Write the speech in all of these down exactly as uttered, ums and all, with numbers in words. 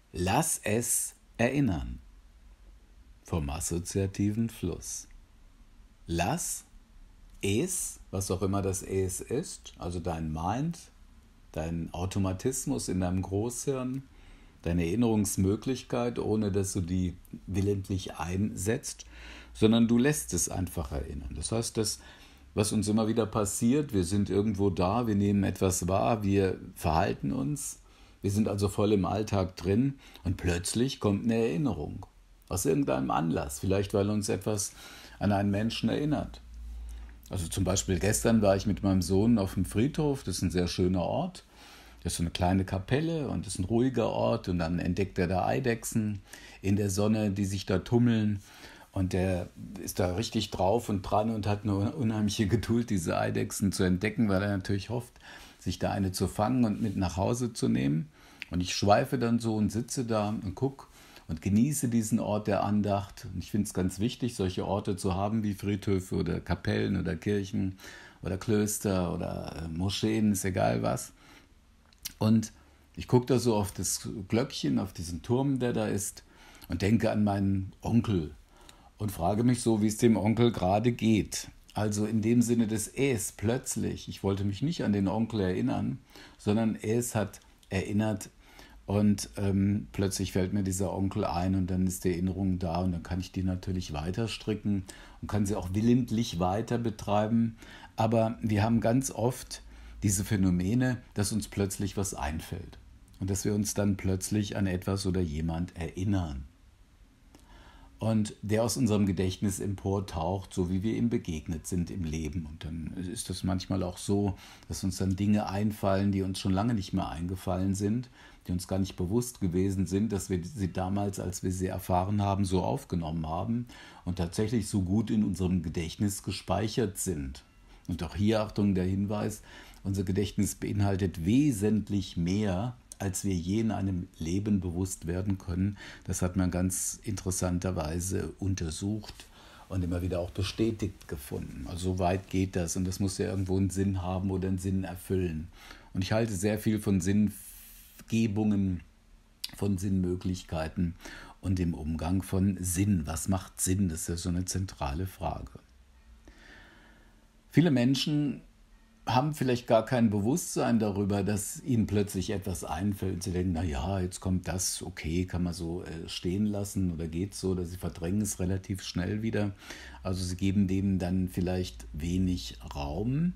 Lass es erinnern vom assoziativen Fluss. Lass es, was auch immer das es ist, also dein Mind, dein Automatismus in deinem Großhirn, deine Erinnerungsmöglichkeit, ohne dass du die willentlich einsetzt, sondern du lässt es einfach erinnern. Das heißt, das, was uns immer wieder passiert, wir sind irgendwo da, wir nehmen etwas wahr, wir verhalten uns, wir sind also voll im Alltag drin und plötzlich kommt eine Erinnerung. Aus irgendeinem Anlass, vielleicht weil uns etwas an einen Menschen erinnert. Also zum Beispiel gestern war ich mit meinem Sohn auf dem Friedhof, das ist ein sehr schöner Ort. Das ist so eine kleine Kapelle und das ist ein ruhiger Ort und dann entdeckt er da Eidechsen in der Sonne, die sich da tummeln und der ist da richtig drauf und dran und hat eine unheimliche Geduld, diese Eidechsen zu entdecken, weil er natürlich hofft, sich da eine zu fangen und mit nach Hause zu nehmen. Und ich schweife dann so und sitze da und gucke und genieße diesen Ort der Andacht. Und ich finde es ganz wichtig, solche Orte zu haben wie Friedhöfe oder Kapellen oder Kirchen oder Klöster oder Moscheen, ist egal was. Und ich gucke da so auf das Glöckchen, auf diesen Turm, der da ist und denke an meinen Onkel und frage mich so, wie es dem Onkel gerade geht. Also in dem Sinne des Es plötzlich. Ich wollte mich nicht an den Onkel erinnern, sondern Es hat erinnert und ähm, plötzlich fällt mir dieser Onkel ein und dann ist die Erinnerung da und dann kann ich die natürlich weiter stricken und kann sie auch willentlich weiter betreiben. Aber wir haben ganz oft diese Phänomene, dass uns plötzlich was einfällt und dass wir uns dann plötzlich an etwas oder jemand erinnern. Und der aus unserem Gedächtnis emportaucht, so wie wir ihm begegnet sind im Leben. Und dann ist das manchmal auch so, dass uns dann Dinge einfallen, die uns schon lange nicht mehr eingefallen sind, die uns gar nicht bewusst gewesen sind, dass wir sie damals, als wir sie erfahren haben, so aufgenommen haben und tatsächlich so gut in unserem Gedächtnis gespeichert sind. Und auch hier, Achtung, der Hinweis, unser Gedächtnis beinhaltet wesentlich mehr, als wir je in einem Leben bewusst werden können. Das hat man ganz interessanterweise untersucht und immer wieder auch bestätigt gefunden. Also so weit geht das und das muss ja irgendwo einen Sinn haben oder einen Sinn erfüllen. Und ich halte sehr viel von Sinngebungen, von Sinnmöglichkeiten und dem Umgang von Sinn. Was macht Sinn? Das ist ja so eine zentrale Frage. Viele Menschen haben vielleicht gar kein Bewusstsein darüber, dass ihnen plötzlich etwas einfällt. Sie denken, naja, jetzt kommt das, okay, kann man so äh, stehen lassen oder geht so, oder sie verdrängen es relativ schnell wieder. Also sie geben dem dann vielleicht wenig Raum.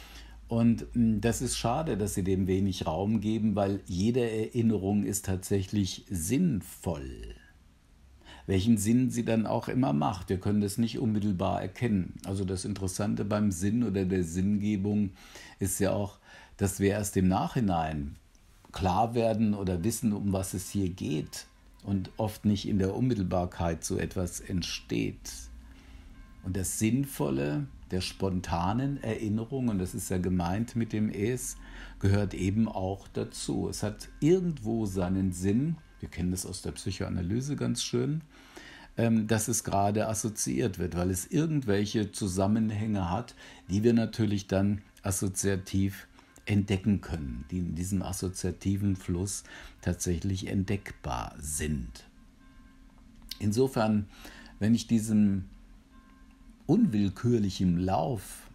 Und mh, das ist schade, dass sie dem wenig Raum geben, weil jede Erinnerung ist tatsächlich sinnvoll. Welchen Sinn sie dann auch immer macht. Wir können das nicht unmittelbar erkennen. Also das Interessante beim Sinn oder der Sinngebung ist ja auch, dass wir erst im Nachhinein klar werden oder wissen, um was es hier geht und oft nicht in der Unmittelbarkeit so etwas entsteht. Und das Sinnvolle der spontanen Erinnerung, und das ist ja gemeint mit dem Es, gehört eben auch dazu. Es hat irgendwo seinen Sinn. Wir kennen das aus der Psychoanalyse ganz schön, dass es gerade assoziiert wird, weil es irgendwelche Zusammenhänge hat, die wir natürlich dann assoziativ entdecken können, die in diesem assoziativen Fluss tatsächlich entdeckbar sind. Insofern, wenn ich diesem unwillkürlichen Lauf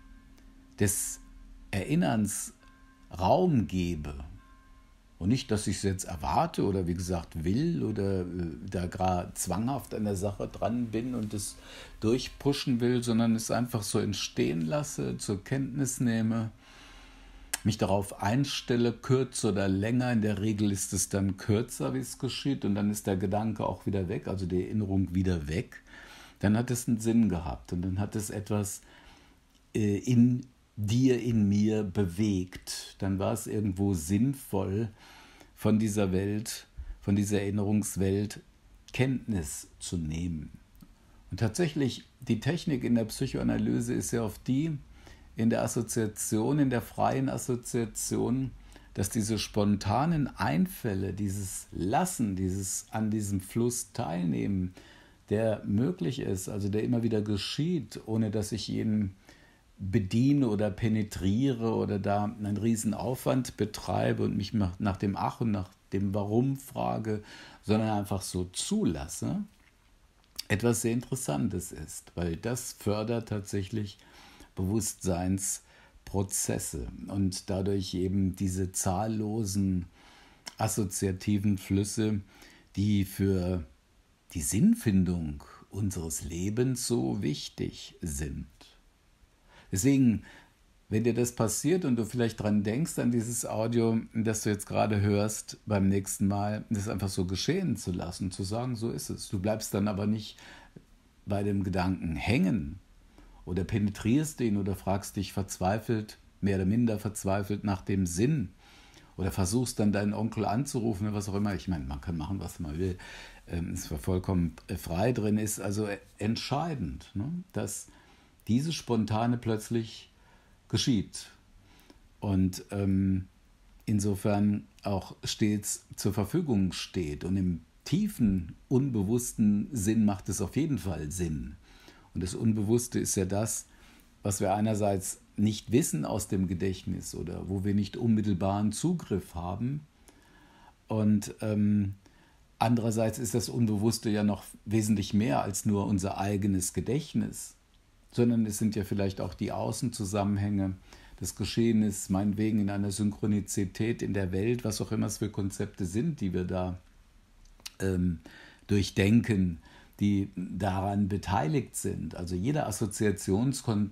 des Erinnerns Raum gebe, und nicht, dass ich es jetzt erwarte oder wie gesagt will oder äh, da gerade zwanghaft an der Sache dran bin und es durchpushen will, sondern es einfach so entstehen lasse, zur Kenntnis nehme, mich darauf einstelle, kürzer oder länger. In der Regel ist es dann kürzer, wie es geschieht, und dann ist der Gedanke auch wieder weg, also die Erinnerung wieder weg. Dann hat es einen Sinn gehabt und dann hat es etwas äh, in dir, in mir bewegt. Dann war es irgendwo sinnvoll, von dieser Welt, von dieser Erinnerungswelt Kenntnis zu nehmen. Und tatsächlich, die Technik in der Psychoanalyse ist ja auf die, in der Assoziation, in der freien Assoziation, dass diese spontanen Einfälle, dieses Lassen, dieses an diesem Fluss teilnehmen, der möglich ist, also der immer wieder geschieht, ohne dass ich ihn bediene oder penetriere oder da einen riesen Aufwand betreibe und mich nach dem Ach und nach dem Warum frage, sondern einfach so zulasse, etwas sehr Interessantes ist, weil das fördert tatsächlich Bewusstseinsprozesse und dadurch eben diese zahllosen assoziativen Flüsse, die für die Sinnfindung unseres Lebens so wichtig sind. Deswegen, wenn dir das passiert und du vielleicht dran denkst, an dieses Audio, das du jetzt gerade hörst, beim nächsten Mal, das einfach so geschehen zu lassen, zu sagen, so ist es. Du bleibst dann aber nicht bei dem Gedanken hängen oder penetrierst ihn oder fragst dich verzweifelt, mehr oder minder verzweifelt nach dem Sinn oder versuchst dann deinen Onkel anzurufen oder was auch immer. Ich meine, man kann machen, was man will. Es war vollkommen frei drin, ist also entscheidend, ne, dass diese spontane plötzlich geschieht und ähm, insofern auch stets zur Verfügung steht. Und im tiefen, unbewussten Sinn macht es auf jeden Fall Sinn. Und das Unbewusste ist ja das, was wir einerseits nicht wissen aus dem Gedächtnis oder wo wir nicht unmittelbaren Zugriff haben. Und ähm, andererseits ist das Unbewusste ja noch wesentlich mehr als nur unser eigenes Gedächtnis, sondern es sind ja vielleicht auch die Außenzusammenhänge, das Geschehen ist meinetwegen in einer Synchronizität in der Welt, was auch immer es für Konzepte sind, die wir da ähm, durchdenken, die daran beteiligt sind. Also jeder Assoziationsprozess,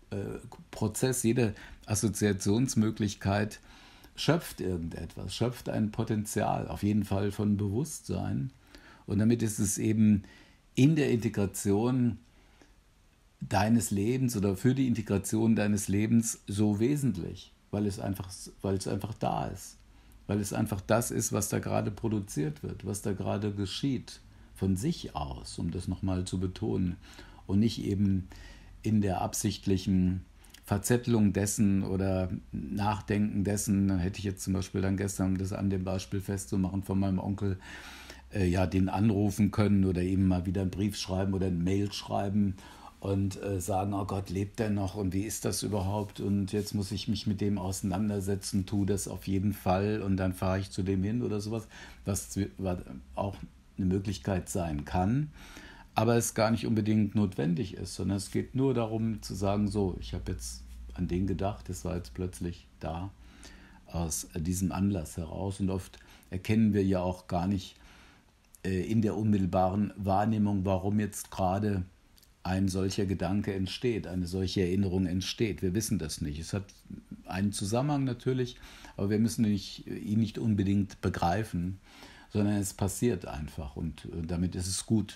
jede Assoziationsmöglichkeit schöpft irgendetwas, schöpft ein Potenzial, auf jeden Fall von Bewusstsein. Und damit ist es eben in der Integration deines Lebens oder für die Integration deines Lebens so wesentlich, weil es einfach, weil es einfach da ist, weil es einfach das ist, was da gerade produziert wird, was da gerade geschieht, von sich aus, um das nochmal zu betonen und nicht eben in der absichtlichen Verzettelung dessen oder Nachdenken dessen. Dann hätte ich jetzt zum Beispiel dann gestern, um das an dem Beispiel festzumachen, von meinem Onkel, äh, ja, den anrufen können oder eben mal wieder einen Brief schreiben oder eine Mail schreiben und äh, sagen, oh Gott, lebt der noch und wie ist das überhaupt und jetzt muss ich mich mit dem auseinandersetzen, tu das auf jeden Fall und dann fahre ich zu dem hin oder sowas, was auch eine Möglichkeit sein kann, aber es gar nicht unbedingt notwendig ist, sondern es geht nur darum zu sagen, so, ich habe jetzt an den gedacht, das war jetzt plötzlich da aus diesem Anlass heraus und oft erkennen wir ja auch gar nicht äh, in der unmittelbaren Wahrnehmung, warum jetzt gerade ein solcher Gedanke entsteht, eine solche Erinnerung entsteht. Wir wissen das nicht. Es hat einen Zusammenhang natürlich, aber wir müssen nicht, ihn nicht unbedingt begreifen, sondern es passiert einfach und äh, damit ist es gut.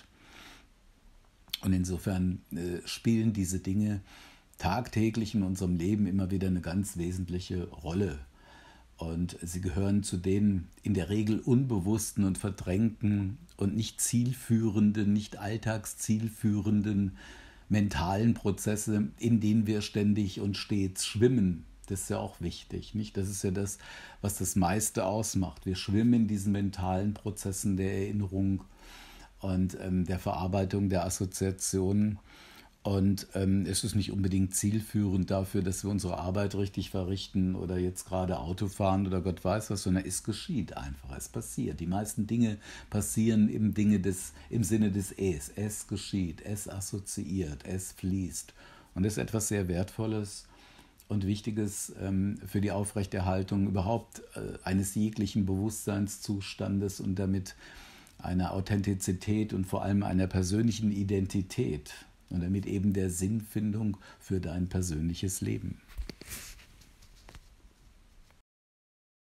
Und insofern äh, spielen diese Dinge tagtäglich in unserem Leben immer wieder eine ganz wesentliche Rolle. Und sie gehören zu den in der Regel unbewussten und verdrängten und nicht zielführenden, nicht alltagszielführenden mentalen Prozesse, in denen wir ständig und stets schwimmen. Das ist ja auch wichtig, nicht? Das ist ja das, was das meiste ausmacht. Wir schwimmen in diesen mentalen Prozessen der Erinnerung und ähm, der Verarbeitung der Assoziationen. Und ähm, es ist nicht unbedingt zielführend dafür, dass wir unsere Arbeit richtig verrichten oder jetzt gerade Auto fahren oder Gott weiß was, sondern es geschieht einfach, es passiert. Die meisten Dinge passieren im, Dinge des, im Sinne des Es. Es geschieht, es assoziiert, es fließt. Und das ist etwas sehr Wertvolles und Wichtiges ähm, für die Aufrechterhaltung überhaupt äh, eines jeglichen Bewusstseinszustandes und damit einer Authentizität und vor allem einer persönlichen Identität. Und damit eben der Sinnfindung für dein persönliches Leben.